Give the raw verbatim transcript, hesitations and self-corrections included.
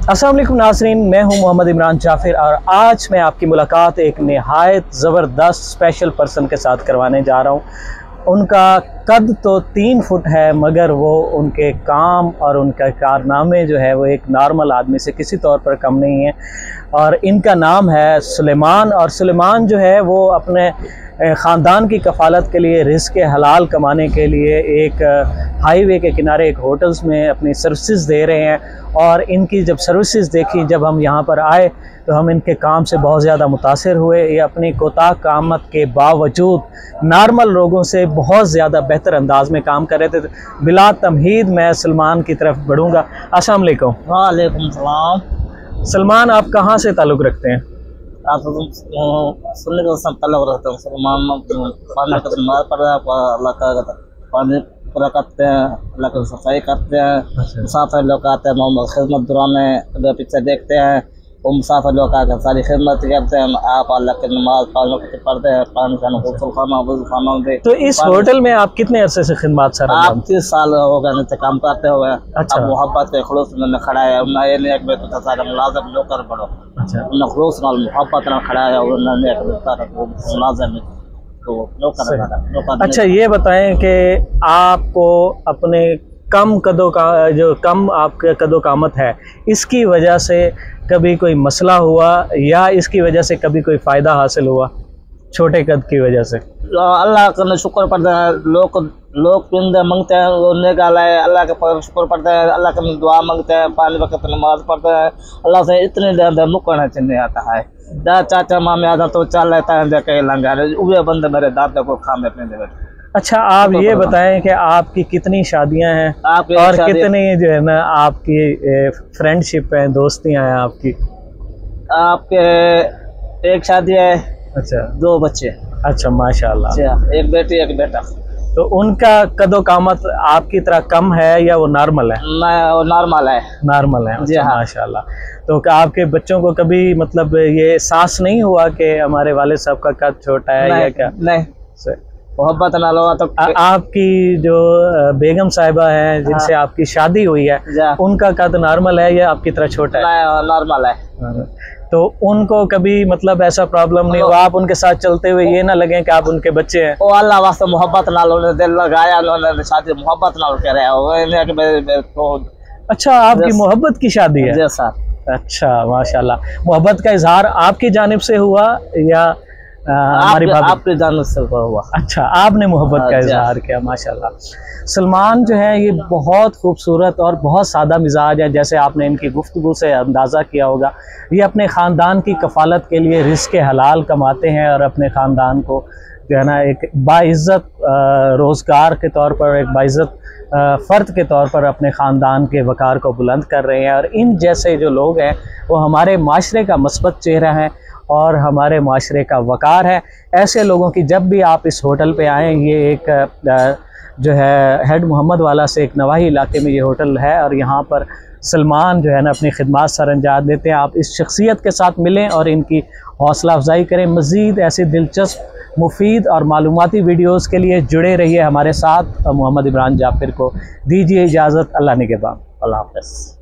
अस्सलाम वालेकुम नाज़रीन, मैं हूं मोहम्मद इमरान जाफिर और आज मैं आपकी मुलाकात एक नहायत ज़बरदस्त स्पेशल पर्सन के साथ करवाने जा रहा हूं। उनका कद तो तीन फुट है, मगर वो उनके काम और उनके कारनामे जो है वो एक नॉर्मल आदमी से किसी तौर पर कम नहीं है। और इनका नाम है सुलेमान। और सुलेमान जो है वो अपने ख़ानदान की कफ़ालत के लिए, रिज़्क़ हलाल कमाने के लिए एक हाईवे के किनारे एक होटल्स में अपनी सर्विसेज दे रहे हैं। और इनकी जब सर्विसेज देखी, जब हम यहाँ पर आए तो हम इनके काम से बहुत ज़्यादा मुतासिर हुए। ये अपनी कोताह कामत के बावजूद नॉर्मल लोगों से बहुत ज़्यादा बेहतर अंदाज में काम कर रहे थे। बिला तमहीद मैं सलमान की तरफ बढ़ूँगा। अस्सलाम वालेकुम। वालेकुम सलाम। सलमान, आप कहाँ से ताल्लुक़ रखते हैं? आप सुनने का सब तलब रहते हैं। सलमान पानी का नमाज पढ़ रहा है, अल्लाह का पानी पूरा करते हैं, अल्लाह की सफाई करते हैं। मुसाफिर लोग आते हैं, मोहम्मद खिदमत दुराने पीछे देखते हैं। वो मुसाफिर लोग आकर सारी खिदमत करते हैं। आप अल्लाह की नमाज पानी पढ़ते हैं, पानी खाना गुस्ल खाना वज़ू खाना दे। तो इस होटल में आप कितने अरसे से खिदमत सर? आप तीस साल हो गए नीचे काम करते हुए। अच्छा। आप मोहब्बत के खलूस में खड़ा है, ना ये नहीं एक तो सारा मुलाजिम लोग कर पड़ो। अच्छा। ना खलूस ना मोहब्बत ना खड़ा है, और ना एक मुलाजिम तो लोग कर। अच्छा, ये बताएं कि आपको अपने कम कदों का जो कम आपके कदो कामत है, इसकी वजह से कभी कोई मसला हुआ या इसकी वजह से कभी कोई फ़ायदा हासिल हुआ छोटे कद की वजह से? अल्लाह का शुक्र पड़ता है। लोग लोग पिंदे मांगते हैं, वो निकाला है, अल्लाह का शुक्र पड़ता है। अल्लाह का दुआ मांगते हैं, पाँच वक्त नमाज पढ़ते हैं। अल्लाह से इतने ज़्यादा मुकरना चाहिए आता है। दा चाचा मामे आता तो चल लेता है, देखे लंगा वे बंदे मेरे दादा को खाने पीने देते। अच्छा, आप ये बताएं कि आपकी कितनी शादियां हैं आपकी और कितनी जो है ना आपकी फ्रेंडशिप है, दोस्तियां हैं आपकी? आपके एक शादी है। अच्छा। दो बच्चे। अच्छा, माशाल्लाह। एक बेटी एक बेटा। तो उनका कदो कामत आपकी तरह कम है या वो नॉर्मल है? वो नॉर्मल है। नॉर्मल है। जी हाँ। माशाल्लाह। तो क्या आपके बच्चों को कभी मतलब ये एहसास नहीं हुआ कि हमारे वाले साहब का कद छोटा है या क्या? नहीं, मोहब्बत ना लो तो आ, आपकी जो बेगम साहिबा है जिनसे हाँ। आपकी शादी हुई है, उनका कद नॉर्मल है या आपकी तरह छोटा है? नॉर्मल है। तो उनको कभी मतलब ऐसा प्रॉब्लम नहीं हुआ, आप उनके साथ चलते हुए ये ना लगे कि आप उनके बच्चे हैं? ओ अल्लाह वास्ते मोहब्बत ना लो, दिल लगाया उन्होंने शादी मोहब्बत ना कह रहे हो। अच्छा, आपकी मोहब्बत की शादी है? सर। अच्छा, माशाल्लाह। मोहब्बत का इजहार आपकी जानिब से हुआ या हमारी आप, आपकी जानिब से हुआ? अच्छा, आपने मोहब्बत का इजहार किया। माशाल्लाह। सलमान जो है ये बहुत खूबसूरत और बहुत सादा मिजाज है, जैसे आपने इनकी गुफ्तगू से अंदाज़ा किया होगा। ये अपने ख़ानदान की कफ़ालत के लिए रिज़्क़ हलाल कमाते हैं और अपने ख़ानदान को जो है ना एक बाइज़्ज़त रोज़गार के तौर पर, एक बाइज़्ज़त फ़र्द के तौर पर अपने ख़ानदान के वक़ार को बुलंद कर रहे हैं। और इन जैसे जो लोग हैं वो हमारे माशरे का मस्बत चेहरा है और हमारे माशरे का वक़ार है। ऐसे लोगों की जब भी आप इस होटल पे आएँ, ये एक जो है हेड मोहम्मद वाला से एक नवाही इलाके में ये होटल है और यहाँ पर सलमान जो है ना अपनी खिदमत सर अंजाम देते हैं। आप इस शख्सियत के साथ मिलें और इनकी हौसला अफजाई करें। मज़ीद ऐसी दिलचस्प, मुफीद और मालूमाती वीडियोज़ के लिए जुड़े रहिए हमारे साथ। मोहम्मद इमरान जाफिर को दीजिए इजाज़त। अल्लाह निगहबान। अल्लाह हाफ़िज़।